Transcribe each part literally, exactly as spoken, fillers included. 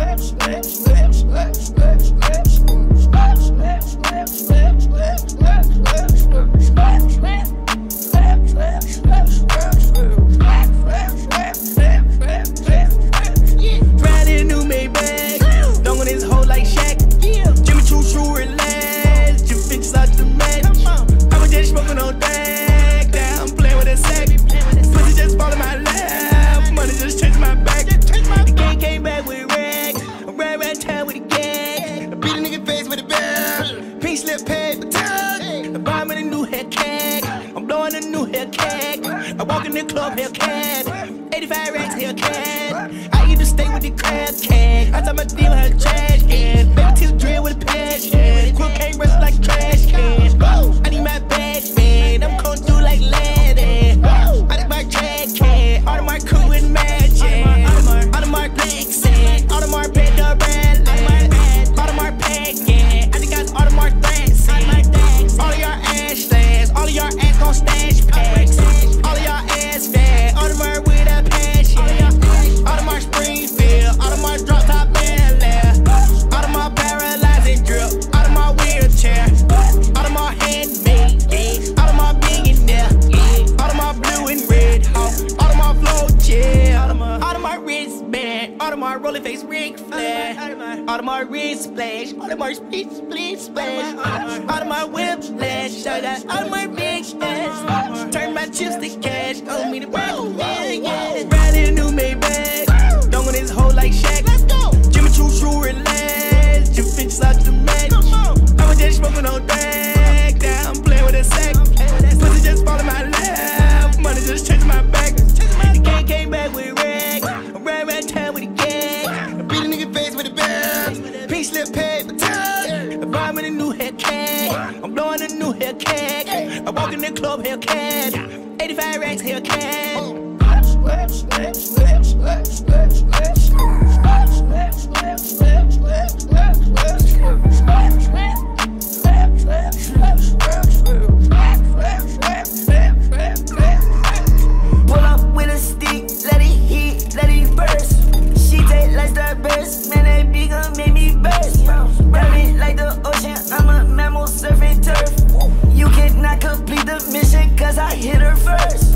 I walk in the club, Hellcat. eighty-five racks, Hellcat. I used to stay with the crab cat. I thought my deal had a trash can. Baby till drill with a passion. Quick can't rush like a trash can. I need my bag, man. I'm coming through like Laddie. I need my track cat. Audemars crew with magic. Audemars Lexus. Audemars Panda Rally. Audemars Packet. I think I got Audemars Threats. All of y'all ass slash. All of y'all ass gon' stash packs. All of y'all ass fat. Audemars with a passion. Audemars Springfield. Audemars drop top man left. Audemars paralyzing drip. Audemars wheelchair. Audemars handmade. Audemars billionaire. Audemars blue and red. Audemars flow chair. Audemars wristband. Audemars rolling face Ric Flair. Audemars wrist splash. Audemars split split splash. Audemars whiplash. Audemars big ass. Turn my chips to cash. Owe me the round. Riding a new Maybach. Don't want this hoe like Shaq. Jimmy Choo Choo relax. Jim Finch out the match. I was just smoking on drag. Now I'm playing with a sack. Pussy just fall in my lap. Money just changing my back. The gang came back with rag. I'm riding around town with a gang. I beat a nigga face with a bag. Pink slip paper tag. I buy me a new Hellcat. I'm blowing a new Hellcat. I walk in the club Hellcat. eighty-five racks Hellcat. Pull up with a stick, let it hit, let it burst. She take like Starburst, man, that big gon' make me burst. Running like the ocean, I'm a mammal surfing turf. You cannot complete the mission, cause I hit her first.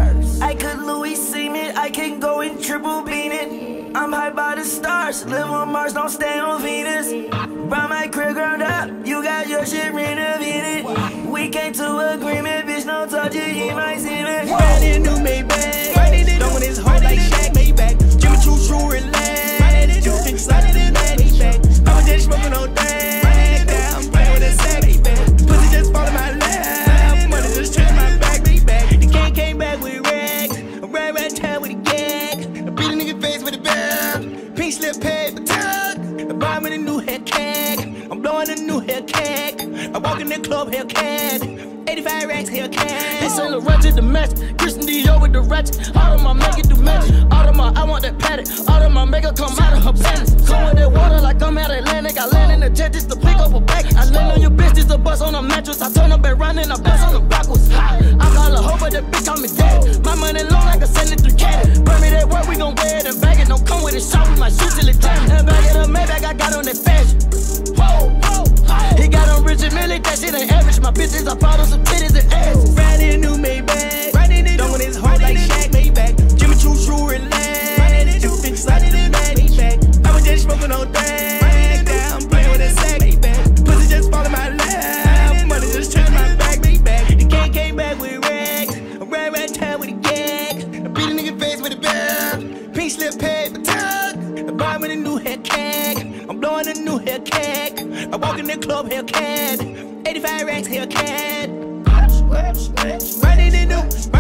I could Louis Seaman, I can go and triple beam it. I'm high by the stars, live on Mars, don't stay on Venus. Buy my crib ground up, you got your shit renovated. We came to agreement, bitch, don't touch it, he might see it. Riding a new Maybach. Don't want this hoe like Shaq. Maybach. Jimmy Choo Choo relax. Jim Finch out the match. I was just smoking on drag. Now I'm playing with a sack. Pussy just fall in my lap. Money just changing my back. The gang came back with rag. I'm riding around town with a gag. I beat a nigga face with a bag. Pink slip paper tag. I buy me a new Hellcat. I'm blowing a new Hellcat. I walk in the club Hellcat. eighty-five racks Hellcat. They Saint Laurent to the match. Christian Dior with the ratchet. All of my make it do magic. All of my I want that paddock. All of my make her come out of her pants. Come with that water like I'm at Atlantic. I land in the jet just to pick up a bag. I land on your bitch just to bust on a mattress. I turn up and run and I bust on the backwards. I call a hoe but that bitch call me dad. My money long like a seventy-three cat. Burn me that work, we gon' wear it and bag it. Don't come with a shot, we might shoot till it jam. And back in the Maybach, I got on that fashion. Whoa, whoa. He got on rich and milli, that shit ain't average. My bitches, I follow some titties and ass. Riding a new Maybach. Don't want this hoe like Shaq. Maybach. Jimmy Choo Choo relax. Jim Finch out the match. I was just smoking on drag. Now I'm playing with a sack. Pussy just fall in my lap. Money just changing my back. The gang came back with rag. I'm riding around town with a gag. I beat a nigga face with a bag. Pink slip paper tag. I buy me a new Hellcat. I'm blowing a new Hellcat. I walk in the club Hellcat. eighty-five racks Hellcat. Riding in the new